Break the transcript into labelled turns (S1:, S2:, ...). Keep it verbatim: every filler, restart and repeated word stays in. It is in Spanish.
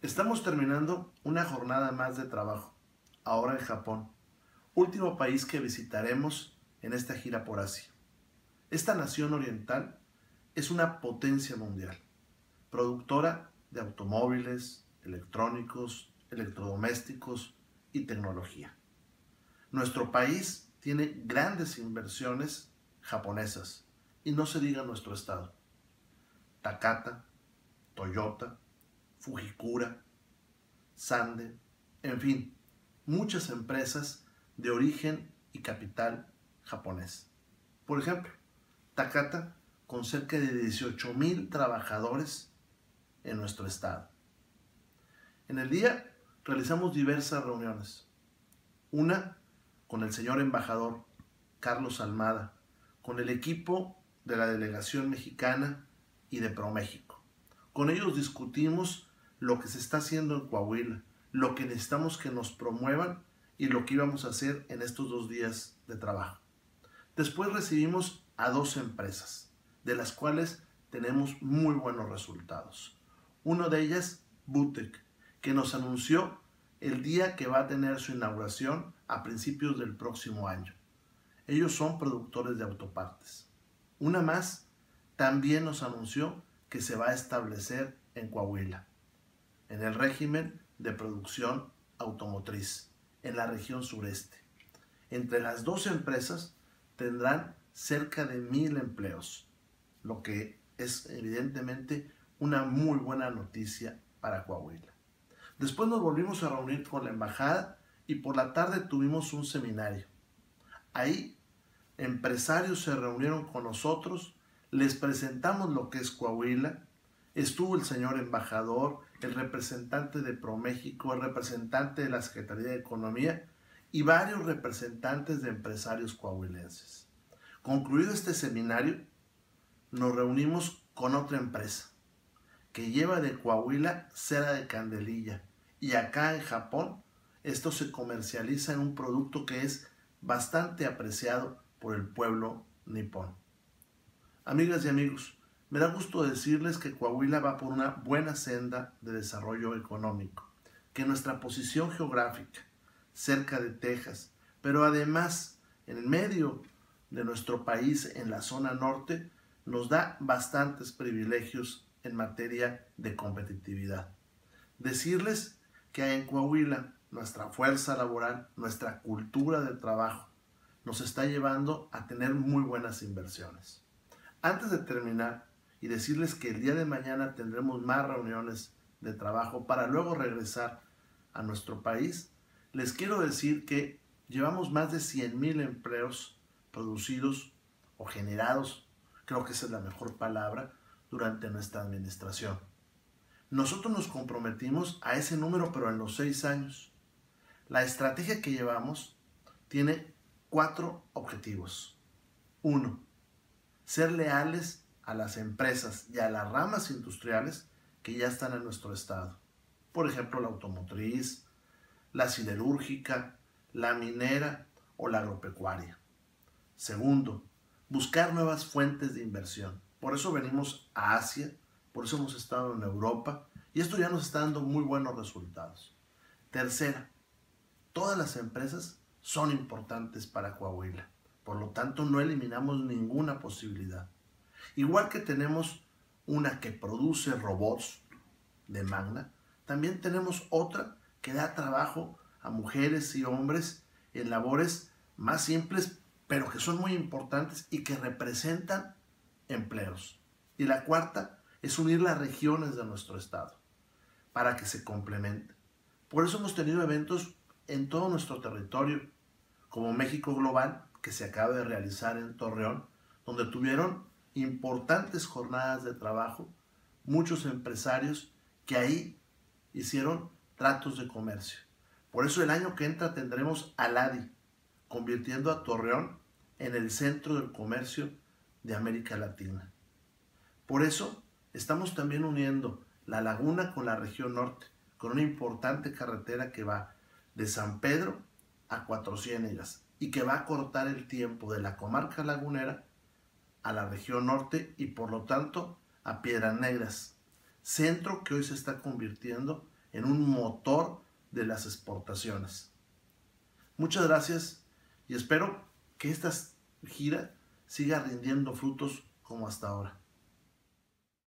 S1: Estamos terminando una jornada más de trabajo, ahora en Japón, último país que visitaremos en esta gira por Asia. Esta nación oriental es una potencia mundial, productora de automóviles, electrónicos, electrodomésticos y tecnología. Nuestro país tiene grandes inversiones japonesas, y no se diga nuestro estado. Takata, Toyota, Fujikura, Sande, en fin, muchas empresas de origen y capital japonés. Por ejemplo, Takata, con cerca de dieciocho mil trabajadores en nuestro estado. En el día realizamos diversas reuniones. Una con el señor embajador Carlos Almada, con el equipo de la delegación mexicana y de ProMéxico. Con ellos discutimos lo que se está haciendo en Coahuila, lo que necesitamos que nos promuevan y lo que íbamos a hacer en estos dos días de trabajo. Después recibimos a dos empresas, de las cuales tenemos muy buenos resultados. Una de ellas, Butec, que nos anunció el día que va a tener su inauguración a principios del próximo año. Ellos son productores de autopartes. Una más también nos anunció que se va a establecer en Coahuila, en el régimen de producción automotriz, en la región sureste. Entre las dos empresas tendrán cerca de mil empleos, lo que es evidentemente una muy buena noticia para Coahuila. Después nos volvimos a reunir con la embajada y por la tarde tuvimos un seminario. Ahí empresarios se reunieron con nosotros, les presentamos lo que es Coahuila, estuvo el señor embajador, el representante de ProMéxico, el representante de la Secretaría de Economía y varios representantes de empresarios coahuilenses. Concluido este seminario, nos reunimos con otra empresa que lleva de Coahuila cera de candelilla, y acá en Japón esto se comercializa en un producto que es bastante apreciado por el pueblo nipón. Amigas y amigos, me da gusto decirles que Coahuila va por una buena senda de desarrollo económico, que nuestra posición geográfica, cerca de Texas, pero además en el medio de nuestro país, en la zona norte, nos da bastantes privilegios en materia de competitividad. Decirles que en Coahuila nuestra fuerza laboral, nuestra cultura de trabajo, nos está llevando a tener muy buenas inversiones. Antes de terminar y decirles que el día de mañana tendremos más reuniones de trabajo para luego regresar a nuestro país, les quiero decir que llevamos más de cien mil empleos producidos o generados, creo que esa es la mejor palabra, durante nuestra administración. Nosotros nos comprometimos a ese número, pero en los seis años. La estrategia que llevamos tiene cuatro objetivos. Uno, ser leales a las empresas y a las ramas industriales que ya están en nuestro estado. Por ejemplo, la automotriz, la siderúrgica, la minera o la agropecuaria. Segundo, buscar nuevas fuentes de inversión. Por eso venimos a Asia, por eso hemos estado en Europa y esto ya nos está dando muy buenos resultados. Tercera, todas las empresas son importantes para Coahuila, por lo tanto no eliminamos ninguna posibilidad. Igual que tenemos una que produce robots de Magna, también tenemos otra que da trabajo a mujeres y hombres en labores más simples, pero que son muy importantes y que representan empleos. Y la cuarta es unir las regiones de nuestro estado para que se complementen. Por eso hemos tenido eventos en todo nuestro territorio, como México Global, que se acaba de realizar en Torreón, donde tuvieron importantes jornadas de trabajo, muchos empresarios que ahí hicieron tratos de comercio. Por eso el año que entra tendremos Aladi, convirtiendo a Torreón en el centro del comercio de América Latina. Por eso estamos también uniendo la laguna con la región norte, con una importante carretera que va de San Pedro a Cuatro Ciénegas y que va a cortar el tiempo de la comarca lagunera a la región norte y por lo tanto a Piedras Negras, centro que hoy se está convirtiendo en un motor de las exportaciones. Muchas gracias y espero que esta gira siga rindiendo frutos como hasta ahora.